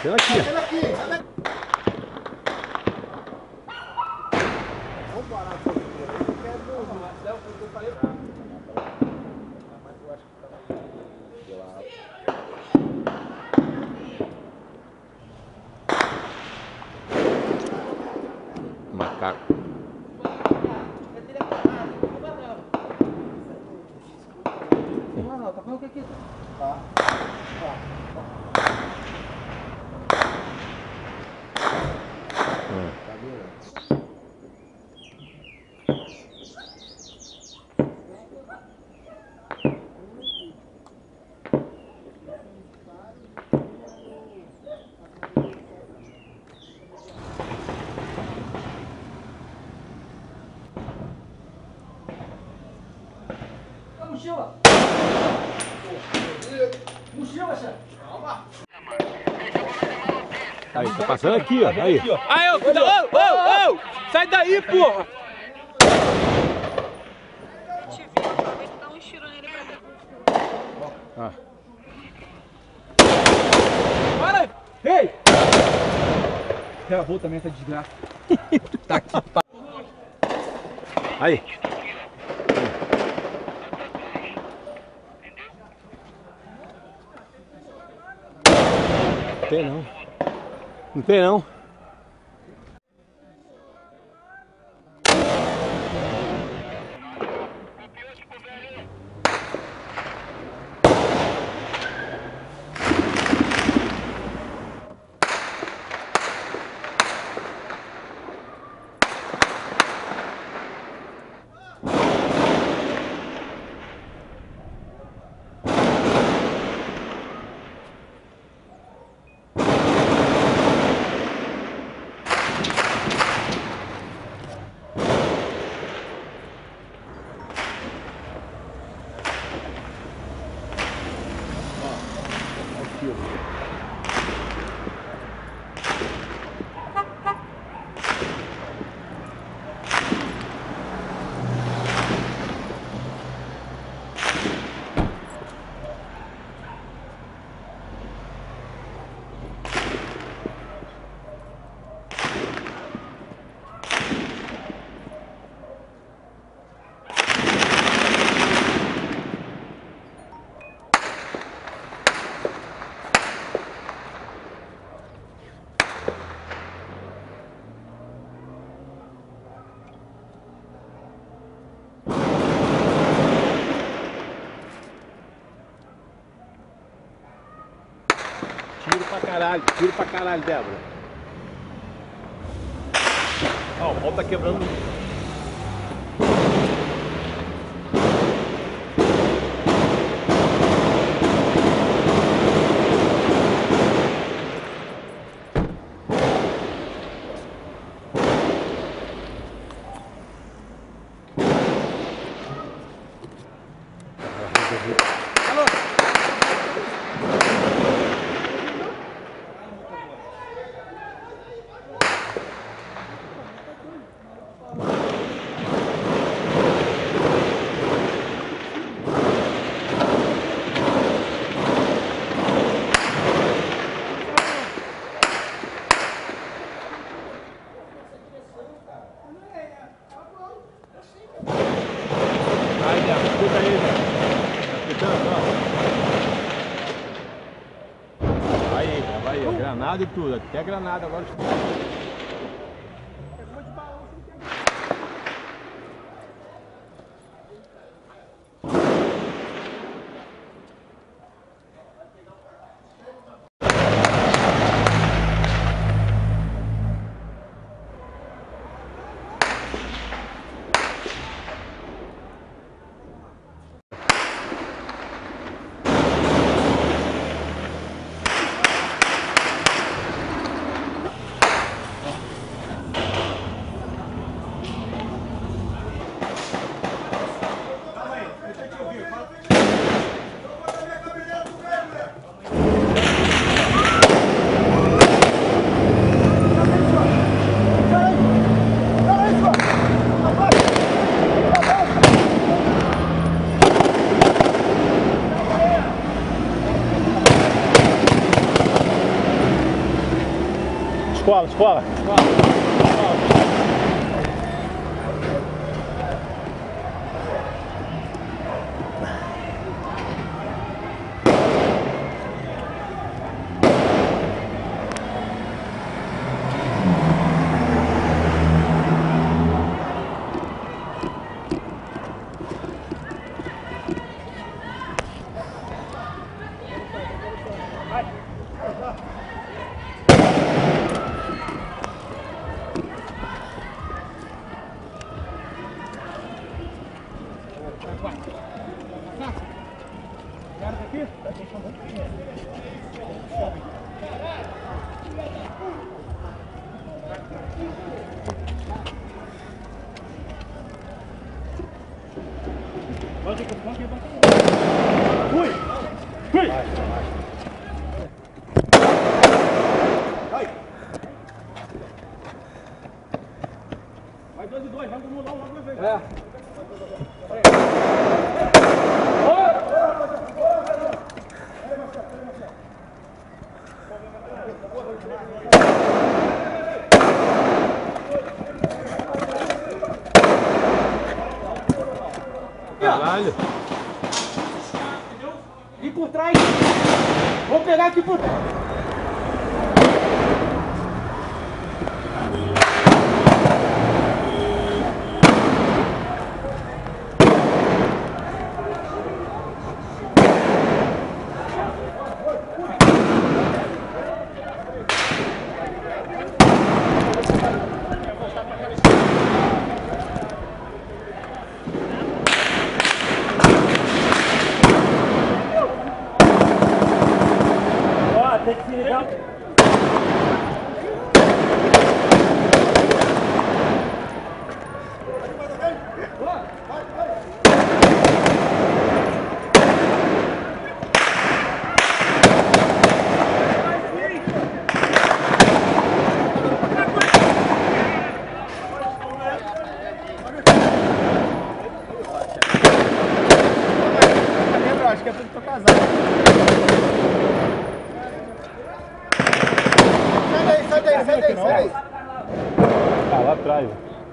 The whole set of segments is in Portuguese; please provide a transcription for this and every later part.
Pela aqui. Pela aqui. Vamos parar com isso. Eu quero eu falei. Mas eu acho que tava aí. Macaco. Não, tá vendo o que aqui? Tá. Tá vendo? Mochila! Mochila, chefe! Calma! Aí, tá passando aqui, ó. Aí, Aí, ô, cuidado! Ô! Sai daí, porra! Te viu, aproveita e dá um tiro nele pra ver. Ah. Para! Ei! Travou também essa desgraça. Tá aqui, pá. Aí. Não tem não. Não tem não. Tiro pra caralho, Débora. Ó, o pau tá quebrando. Escuta aí, né? Escutando, ó. Vai aí, granada e tudo. Até granada agora. escola. Vai 2 e 2, vai todo mundo lá, uma vez. Caralho. E por trás. Vou pegar aqui por trás. Tem que se ligar. Acho que é porque tô casado. Sai daí. Tá lá atrás.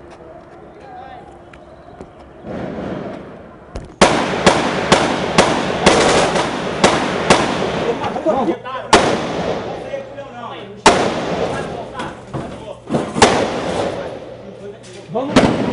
Vamos.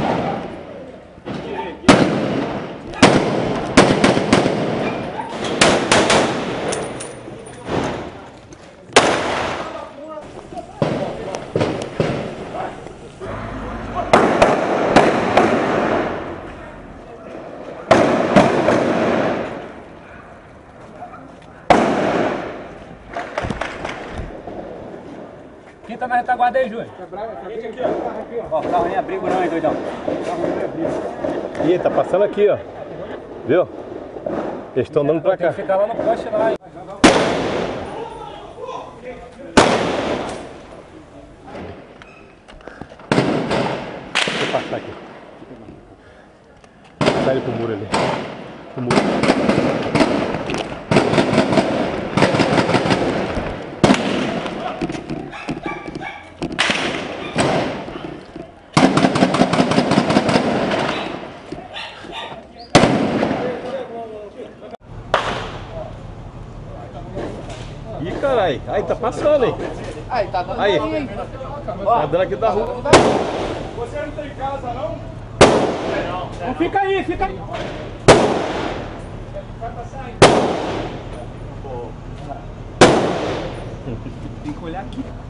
Quem tá na retaguarda aí, Júnior? Ó, o carro nem abrigo não, hein, doidão? Ih, tá passando aqui, ó. Viu? Eles estão andando pra cá. Fica lá no poste lá, hein? Deixa eu passar aqui. Sai ele pro muro ali. Pro muro. Ih, caralho. Aí, tá passando, hein? Aí, tá dando Aí. hein? Tá dando aqui da rua. Você não tem casa, não? Não, fica aí, fica aí. Vai passar aí. Tem que olhar aqui.